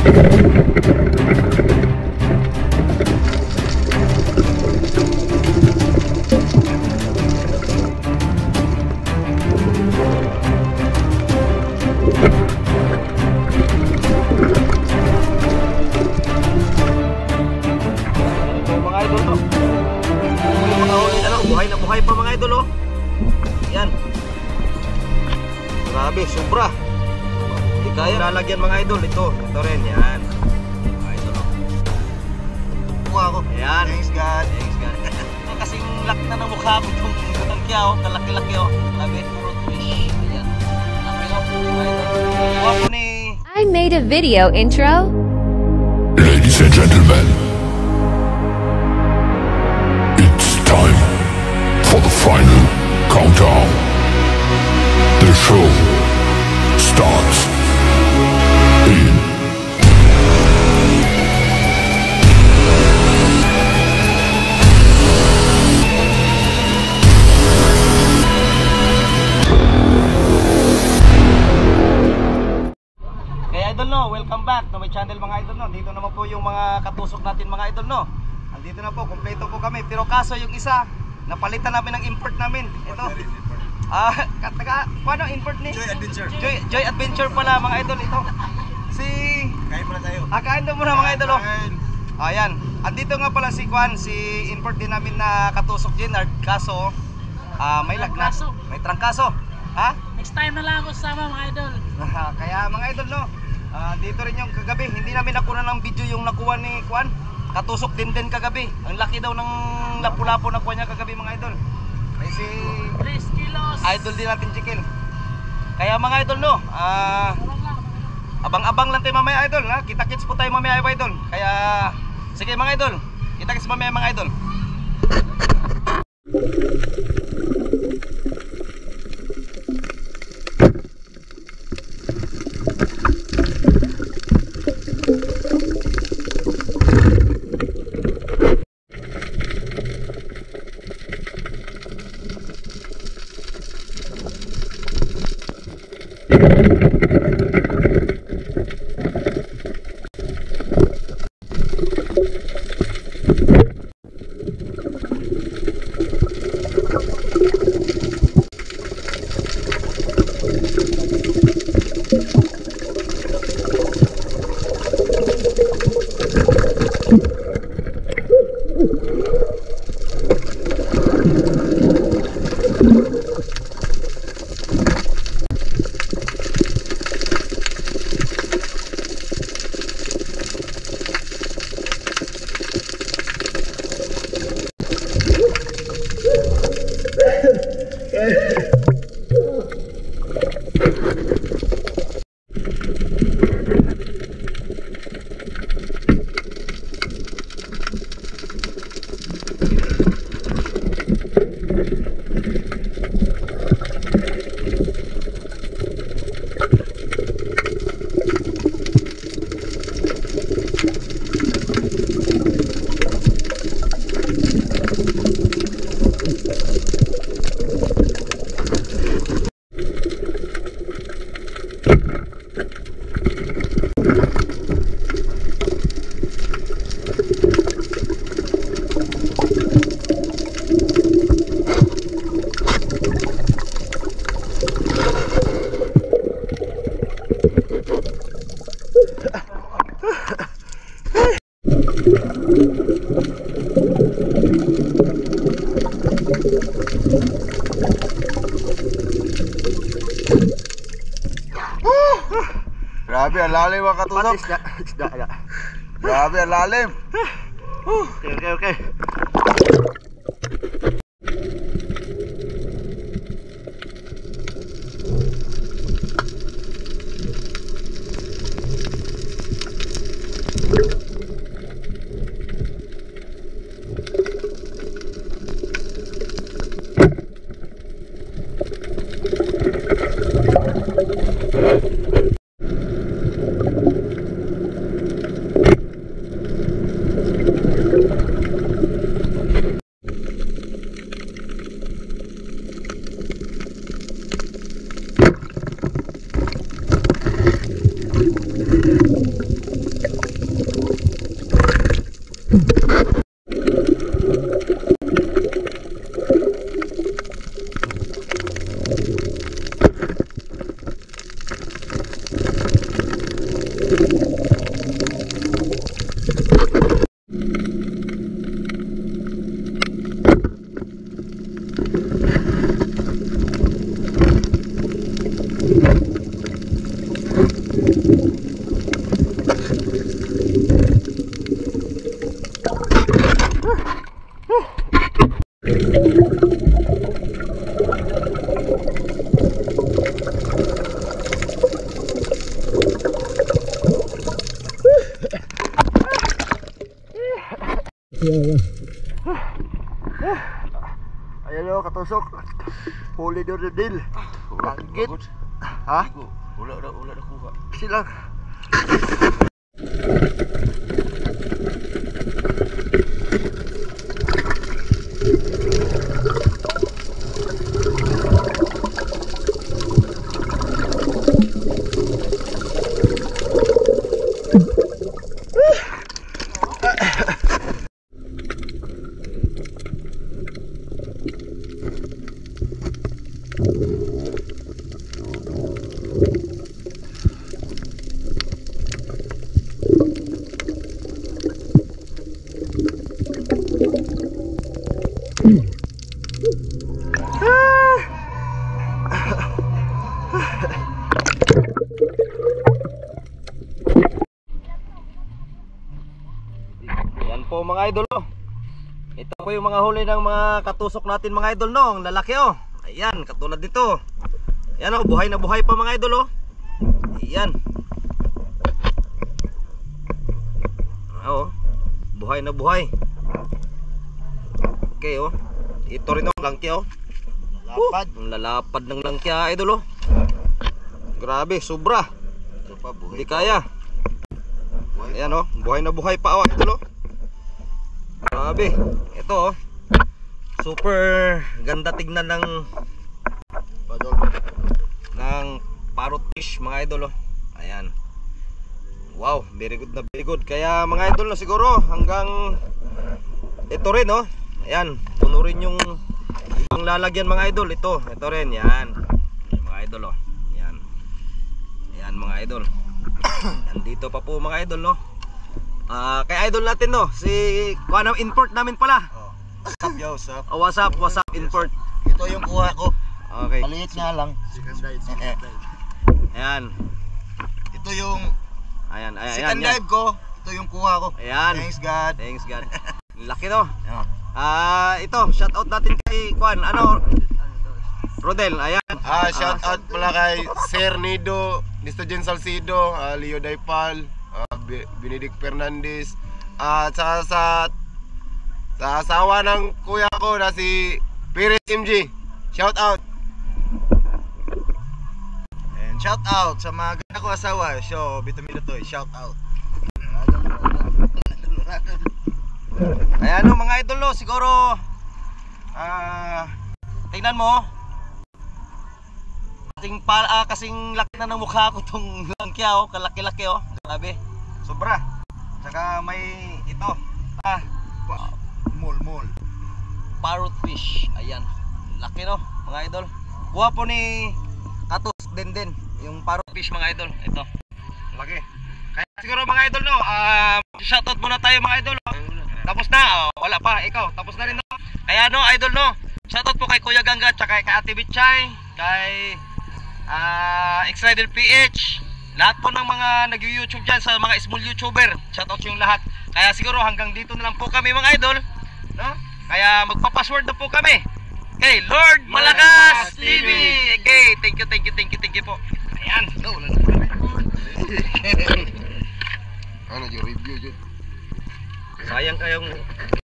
Buhay pa mga idol, oh. Yan. Grabe, sobra. Hindi kaya lalagyan mga idol. Ito rin, yan. Mga idol, oh. Mukha ako. Yan. Thanks God. Thanks God. Kasing laki na ng mukha ko itong tangkya, oh. Kalaki-laki, oh. Sabi, fruit fish. Ayan. Laki, oh. Mga idol. Mukha ko ni... I made a video intro. Ladies and gentlemen, it's time for the final countdown. The show starts in 'Kaya idol, no, welcome back to my channel mga idol, no. Dito naman po yung mga katusok natin mga idol, no. Andito na po, kompleto po kami. Pero kaso yung isa, napalitan namin ng import namin. Ito. Paano import ni? Joy Adventure. Joy Adventure pala mga idol ito. Kain muna tayo. Kain daw muna mga idol, oh. Ayan. Andito nga pala si Juan, si import din namin na katusok Jenard. Kaso may lagnat, may trangkaso. Ha? Next time na lang ako sama mga idol. Kaya mga idol, no. Dito rin yung kagabi, hindi namin nakuha ng video yung nakuha ni Juan. Katusok din kagabi. Ang laki daw ng lapu-lapu na kuha niya kagabi mga idol. Kasi 3 kilos. idol din natin chicken. Kaya mga idol, no, abang-abang lang tayo mamaya idol, ha? Kita-kits po tayo mamaya idol. Kaya sige mga idol, kita-kits mamaya mga idol. Grabe, ang lalim mga katusok. Grabe, ang lalim. Okay. Ayan o, katusok. Huli doon na deal. Langgit. Ha? Wala na kuha. Silang. Yan po mga idol oh. Ito po yung mga huli ng mga katusok natin mga idol no, ang lalaki oh. Ayan, katulad nito. Ayan oh, buhay na buhay pa mga idol oh. Ayan. Oh, buhay na buhay. Okay oh. Ito rin oh, langkya oh. Lapad. Ang lalapad ng langkya idol oh. Grabe, sobra. Ito pa, buhay. Hindi kaya. Ayan oh, buhay na buhay pa oh idol oh. Grabe. Ito oh. Super ganda tignan ng parrot fish mga idol oh. Ayan. Wow, very good na very good. Kaya mga idol no, siguro hanggang ito rin oh. Ayan, puno rin yung ibang lalagyan mga idol. Ito rin yan. Mga idol oh. Ayan. Ayan mga idol. Nandito pa po mga idol no. Kay idol natin no, si kuha na import namin pala. What's up, yo? What's up? Oh, what's up import. Ito yung kuha ko. Okay. Maliit nga lang. Ayan. Ito yung Ayan. second dive ko. Ito yung kuha ko. Ayan. Thanks God. Thanks God. Laki no. Yeah. Ito, shout out natin kay Kuan, Rodel, ayan. Shout out pala kay Sir Nido, Nisto Jen Salcido, Leo Daipal, Benedict Fernandez, at sa asawa ng kuya ko na si Perez MG. Shout out. And shout out sa mga ganda ko asawa. So, Vitamin to, shout out. Ayan no, mga idol no, siguro tingnan mo. Kasing laki na ng mukha ko tong langkya oh, kalaki-laki oh. Grabe. Sobra. Saka may ito. Mol. Parrot fish. Ayan. Laki no, mga idol. Kuha po ni Katus din yung parrot fish mga idol. Ito. Laki. Kaya siguro mga idol no, shoutout muna tayo mga idol. Tapos na, wala pa, ikaw, tapos na rin no. Kaya no, idol no, shoutout po kay Kuya Gangga, tsaka kay Ate Bitchay, kay X-Rider PH, lahat po ng mga nag-YouTube dyan sa mga small YouTuber, shoutout yung lahat. Kaya siguro hanggang dito na lang po kami mga idol, no? Kaya magpa-password na po kami. Okay, Lord Malakas TV. Okay, thank you po. Ayan, no, wala na po kami. Ano yung review dyan? Sayang kayong